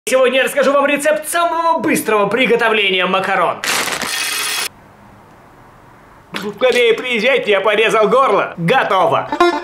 Сегодня я расскажу вам рецепт самого быстрого приготовления макарон. Скорее приезжайте, я порезал горло. Готово.